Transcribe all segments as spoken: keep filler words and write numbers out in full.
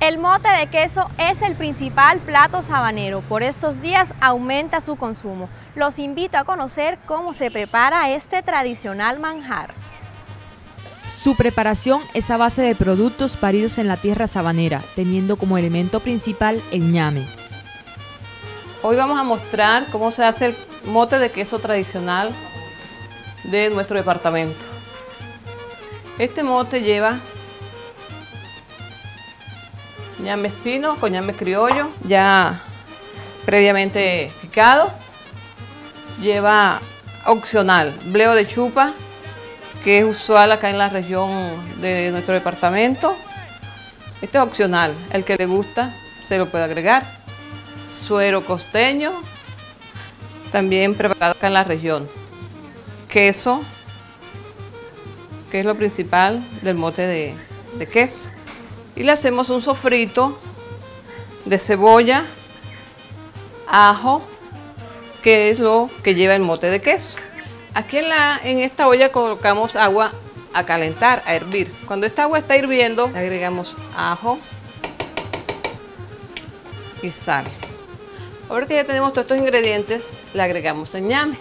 El mote de queso es el principal plato sabanero. Por estos días aumenta su consumo. Los invito a conocer cómo se prepara este tradicional manjar. Su preparación es a base de productos paridos en la tierra sabanera, teniendo como elemento principal el ñame. Hoy vamos a mostrar cómo se hace el mote de queso tradicional de nuestro departamento. Este mote lleva ñame espino con ñame criollo, ya previamente picado. Lleva opcional, bleo de chupa, que es usual acá en la región de nuestro departamento. Este es opcional, el que le gusta se lo puede agregar. Suero costeño, también preparado acá en la región. Queso, que es lo principal del mote de, de queso. Y le hacemos un sofrito de cebolla, ajo, que es lo que lleva el mote de queso. Aquí en, la, en esta olla colocamos agua a calentar, a hervir. Cuando esta agua está hirviendo, le agregamos ajo y sal. Ahora que ya tenemos todos estos ingredientes, le agregamos el ñame.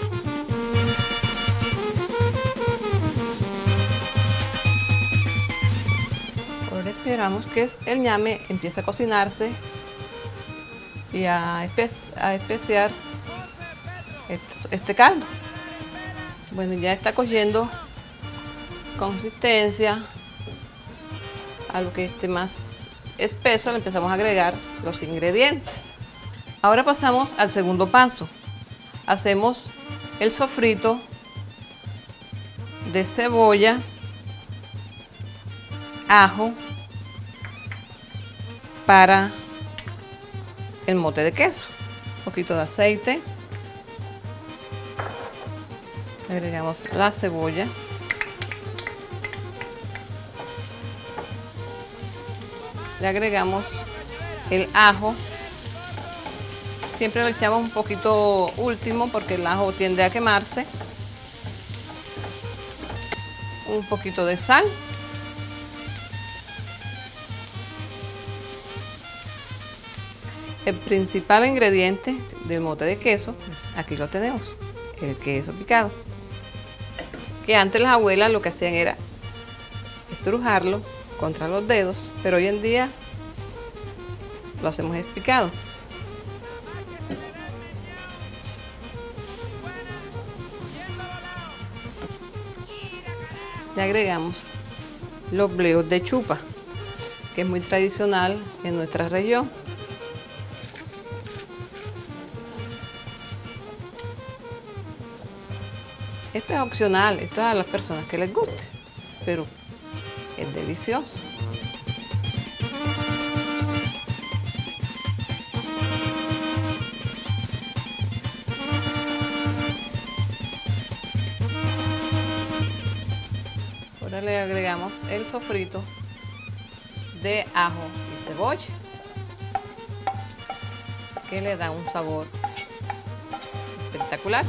Ahora esperamos que el ñame empiece a cocinarse y a, espe a especiar este, este caldo. Bueno, ya está cogiendo consistencia. A lo que esté más espeso le empezamos a agregar los ingredientes. Ahora pasamos al segundo paso. Hacemos el sofrito de cebolla, ajo para el mote de queso. Un poquito de aceite. Agregamos la cebolla. Le agregamos el ajo. Siempre le echamos un poquito último porque el ajo tiende a quemarse. Un poquito de sal. El principal ingrediente del mote de queso, pues aquí lo tenemos, el queso picado. Que antes las abuelas lo que hacían era estrujarlo contra los dedos, pero hoy en día lo hacemos es picado. Le agregamos los bleos de chupa, que es muy tradicional en nuestra región. Esto es opcional, esto es a las personas que les guste, pero es delicioso. Ahora le agregamos el sofrito de ajo y cebolla, que le da un sabor espectacular.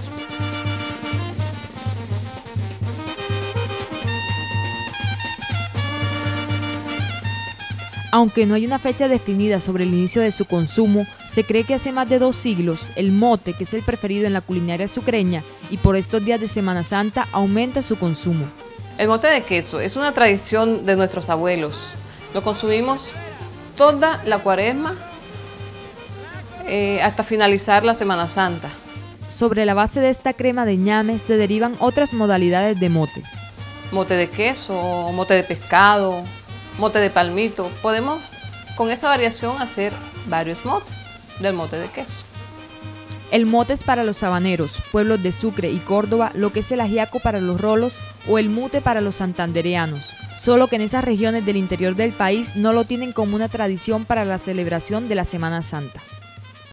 Aunque no hay una fecha definida sobre el inicio de su consumo, se cree que hace más de dos siglos el mote, que es el preferido en la culinaria sucreña, y por estos días de Semana Santa aumenta su consumo. El mote de queso es una tradición de nuestros abuelos. Lo consumimos toda la cuaresma eh, hasta finalizar la Semana Santa. Sobre la base de esta crema de ñame se derivan otras modalidades de mote. Mote de queso, mote de pescado, mote de palmito. Podemos con esa variación hacer varios motes del mote de queso. El mote es para los sabaneros, pueblos de Sucre y Córdoba, lo que es el ajiaco para los rolos o el mute para los santandereanos. Solo que en esas regiones del interior del país no lo tienen como una tradición para la celebración de la Semana Santa.